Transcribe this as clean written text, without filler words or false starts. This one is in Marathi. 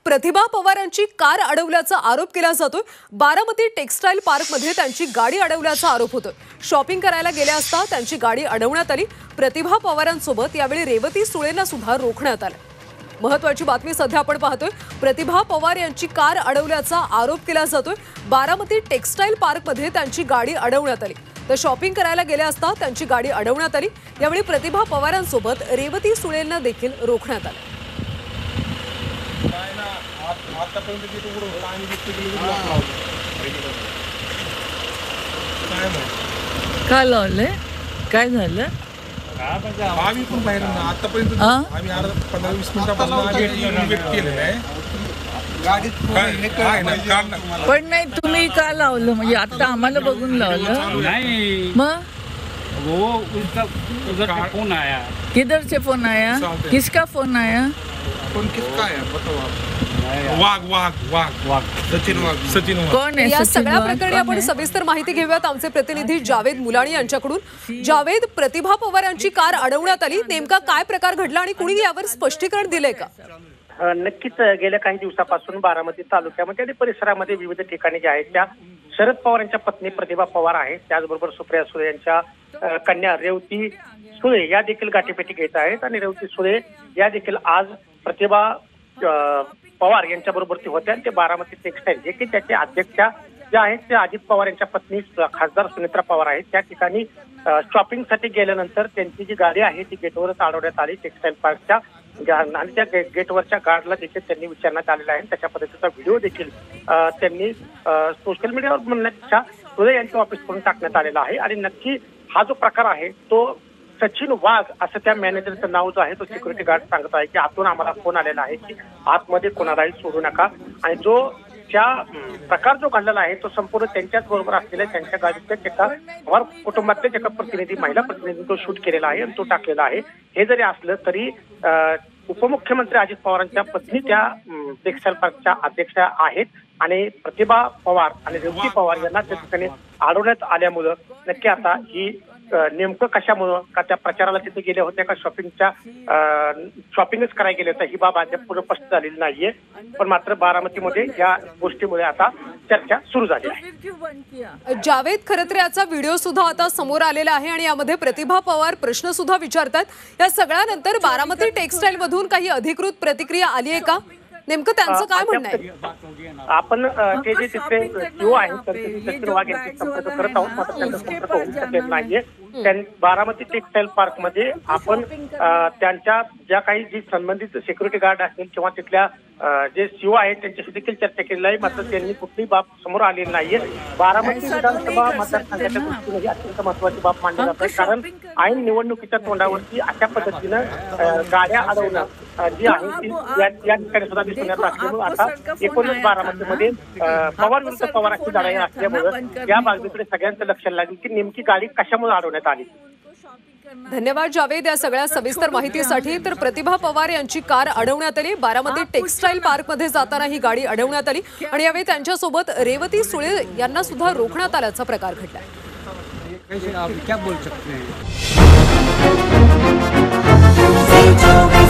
प्रतिभा पवारांची कार अडवल्याचा आरोप केला जातोय। बारामती टेक्सटाईल पार्कमध्ये त्यांची गाडी अडवल्याचा आरोप होतोय। शॉपिंग करायला गेले असता त्यांची गाडी अडवण्यात आली। प्रतिभा पवारांसोबत यावेळी रेवती सुळेंना सुद्धा रोखण्यात आलं। महत्त्वाची बातमी सध्या आपण पाहतोय। प्रतिभा पवार यांची कार अडवल्याचा आरोप केला जातोय। बारामती टेक्सटाईल पार्कमध्ये त्यांची गाडी अडवण्यात आली। तर शॉपिंग करायला गेले असता त्यांची गाडी अडवण्यात आली। यावेळी प्रतिभा पवारांसोबत रेवती सुळेंना देखील रोखण्यात आलं। काय लावले? काय झालं? आम्ही पण बाहेर आतापर्यंत आम्ही 15-20 मिनिटापासून वेट केलेलं आहे। पण नाही, तुम्ही का लावलं? म्हणजे आता आम्हाला बघून लावलं नहीं। मग वो उसका उधर से फोन आया। किधर से फोन आया? किसका फोन आया? कौन किसका है बताओ आप। वाघ सचिन वाघ कोण आहे? या सचिन सगळ्या वाघ प्रकरणी कोण आपण आहे? सविस्तर माहिती घेऊयात आमचे प्रतिनिधी जावेद मुलाणी यांच्याकडून। जावेद, प्रतिभा पवार यांची कार अडवण्यात आली, नेमका काय प्रकार घडला आणि कुणी यावर स्पष्टीकरण दिलंय का? नक्कीच गेल्या काही दिवसापासून बारामती तालुक्यामध्ये आणि परिसरामध्ये विविध ठिकाणी जे आहेत त्या शरद पवार यांच्या पत्नी प्रतिभा पवार आहेत, त्याचबरोबर सुप्रिया सुळे यांच्या कन्या रेवती सुळे या देखील गाठीपेटी घेत आहेत। आणि रेवती सुळे या देखील आज प्रतिभा पवार यांच्या बरोबर ते होत्या। ते बारामती टेक्सटाईल जे की त्याचे अध्यक्षा ज्या आहेत त्या अजित पवार यांच्या पत्नी खासदार सुनेत्रा पवार आहेत, त्या ठिकाणी शॉपिंगसाठी गेल्यानंतर त्यांची जी गाडी आहे ती गेटवरच अडवण्यात आली टेक्सटाईल पार्कच्या। आणि त्या गेटवरच्या गार्डला देखील त्यांनी विचारण्यात आलेला आहे। त्याच्या पद्धतीचा व्हिडिओ देखील त्यांनी सोशल मीडियावर म्हणण्यापेक्षा सुळे यांच्या ऑफिसकडून टाकण्यात आलेला आहे। आणि नक्की हा जो प्रकार आहे तो सचिन वाघ असं त्या मॅनेजरचं नाव जो आहे तो सिक्युरिटी गार्ड सांगत आहे की आतून आम्हाला फोन आलेला आहे की आतमध्ये कोणालाही सोडू नका। आणि जो त्या प्रकार जो घडलेला आहे तो संपूर्ण त्यांच्याच बरोबर असलेल्या त्यांच्या गाडीच्या एका पवार कुटुंबातले एका प्रतिनिधी महिला प्रतिनिधी तो शूट केलेला आहे आणि तो टाकलेला आहे। हे जरी असलं तरी उपमुख्यमंत्री अजित पवारांच्या पत्नी त्या टेक्सटाईल पार्कच्या अध्यक्षा आहेत। आणि प्रतिभा पवार आणि रेवती पवार यांना त्या ठिकाणी अडवण्यात आल्यामुळं नक्की आता ही नेमकं कशामुळं, का त्या प्रचाराला तिथे गेले होते का शॉपिंगच करायला गेले होते, ही बाब अद्याप पूर्ण स्पष्ट झालेली नाहीये। पण मात्र बारामतीमध्ये या गोष्टीमुळे आता चर्चा सुरू झाली आहे। जावेद, खरं तर याचा व्हिडिओ सुद्धा आता समोर आलेला आहे आणि यामध्ये प्रतिभा पवार प्रश्न सुद्धा विचारतात। या सगळ्यानंतर बारामती टेक्सटाईल मधून काही अधिकृत प्रतिक्रिया आली आहे का? नेमकं त्यांचं काय म्हणणं आहे? आपण ते जे तिथे सीओ आहेत सचिन वाघ यांची संपर्क करत आहोत, मात्र त्यांचा संपर्क होऊ शकत नाहीये। बारामती टेक्सटाईल पार्क मध्ये आपण त्यांच्या ज्या काही जी संबंधित सिक्युरिटी गार्ड असतील किंवा तिथल्या जे सीओ आहेत त्यांच्याशी देखील चर्चा केलेली आहे, मात्र त्यांनी कुठलीही बाब समोर आलेली नाहीये। बारामती विधानसभा मतदारसंघाच्या दृष्टीने ही अत्यंत महत्वाची बाब मानली जाते, कारण ऐन निवडणुकीच्या तोंडावरती अशा पद्धतीनं गाड्या अडवणं जी आहे ती या ठिकाणी सुद्धा दिसून येत असल्यामुळे आता एकूणच बारामतीमध्ये पवार विरुद्ध पवार अशी लढाई असल्यामुळे या बाजूकडे सगळ्यांचं लक्ष लागेल की नेमकी गाडी कशामुळे अडवण्यात आली। धन्यवाद जावेद या सगळ्या सविस्तर माहितीसाठी। तर प्रतिभा पवार यांची कार अडवण्यात आली, बारामती टेक्सटाईल पार्कमध्ये जाताना ही गाडी अडवण्यात आली आणि यावेळी त्यांच्यासोबत रेवती सुळे यांना सुद्धा रोखण्यात आल्याचा प्रकार घडला। क्या बोल सकते हैं?